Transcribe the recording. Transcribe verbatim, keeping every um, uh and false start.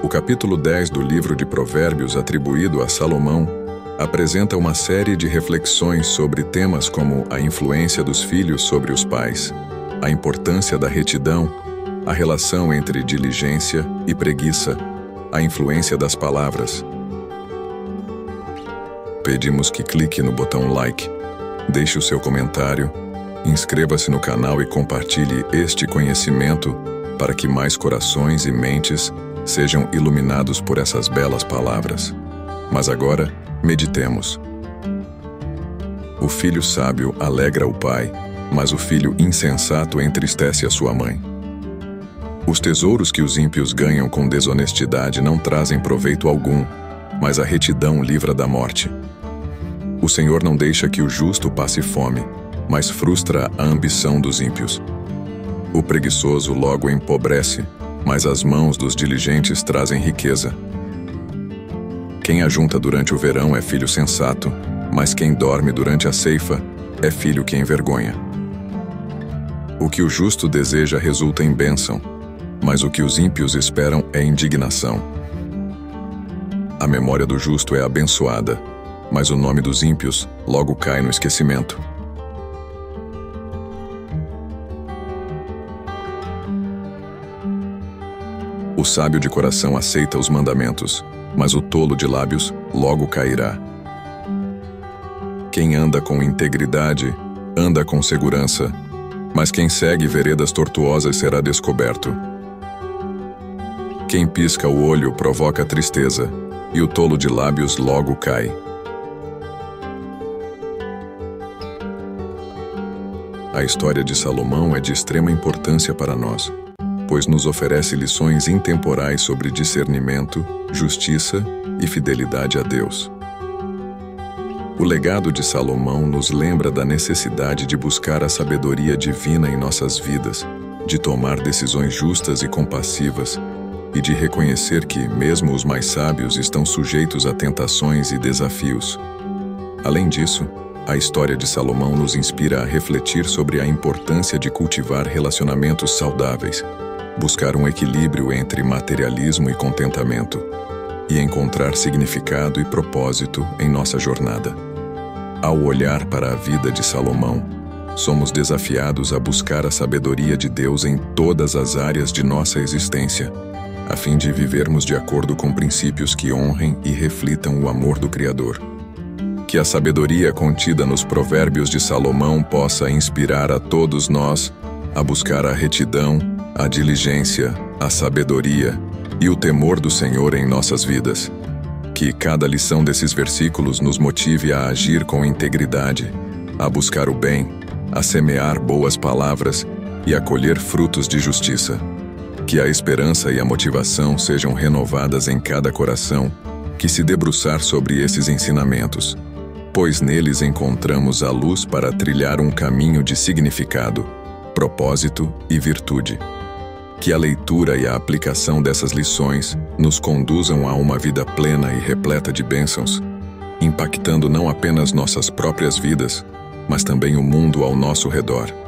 O capítulo dez do livro de Provérbios, atribuído a Salomão, apresenta uma série de reflexões sobre temas como a influência dos filhos sobre os pais, a importância da retidão, a relação entre diligência e preguiça, a influência das palavras. Pedimos que clique no botão like, deixe o seu comentário, inscreva-se no canal e compartilhe este conhecimento para que mais corações e mentes sejam iluminados por essas belas palavras. Mas agora, meditemos. O filho sábio alegra o pai, mas o filho insensato entristece a sua mãe. Os tesouros que os ímpios ganham com desonestidade não trazem proveito algum, mas a retidão livra da morte. O Senhor não deixa que o justo passe fome, mas frustra a ambição dos ímpios. O preguiçoso logo empobrece, mas as mãos dos diligentes trazem riqueza. Quem ajunta durante o verão é filho sensato, mas quem dorme durante a ceifa é filho que envergonha. O que o justo deseja resulta em bênção, mas o que os ímpios esperam é indignação. A memória do justo é abençoada, mas o nome dos ímpios logo cai no esquecimento. O sábio de coração aceita os mandamentos, mas o tolo de lábios logo cairá. Quem anda com integridade, anda com segurança, mas quem segue veredas tortuosas será descoberto. Quem pisca o olho provoca tristeza, e o tolo de lábios logo cai. A história de Salomão é de extrema importância para nós, pois nos oferece lições intemporais sobre discernimento, justiça e fidelidade a Deus. O legado de Salomão nos lembra da necessidade de buscar a sabedoria divina em nossas vidas, de tomar decisões justas e compassivas, e de reconhecer que, mesmo os mais sábios, estão sujeitos a tentações e desafios. Além disso, a história de Salomão nos inspira a refletir sobre a importância de cultivar relacionamentos saudáveis, buscar um equilíbrio entre materialismo e contentamento, e encontrar significado e propósito em nossa jornada. Ao olhar para a vida de Salomão, somos desafiados a buscar a sabedoria de Deus em todas as áreas de nossa existência, a fim de vivermos de acordo com princípios que honrem e reflitam o amor do Criador. Que a sabedoria contida nos Provérbios de Salomão possa inspirar a todos nós a buscar a retidão, a diligência, a sabedoria e o temor do Senhor em nossas vidas. Que cada lição desses versículos nos motive a agir com integridade, a buscar o bem, a semear boas palavras e a colher frutos de justiça. Que a esperança e a motivação sejam renovadas em cada coração que se debruçar sobre esses ensinamentos, pois neles encontramos a luz para trilhar um caminho de significado, propósito e virtude. Que a leitura e a aplicação dessas lições nos conduzam a uma vida plena e repleta de bênçãos, impactando não apenas nossas próprias vidas, mas também o mundo ao nosso redor.